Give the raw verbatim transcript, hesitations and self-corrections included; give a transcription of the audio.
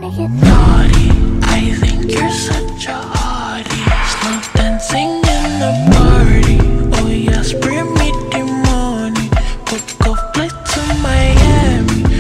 wanna get naughty. I think you're such a hottie. Slow dancing in the party. Oh yes, bring me the money. Book a flight to Miami.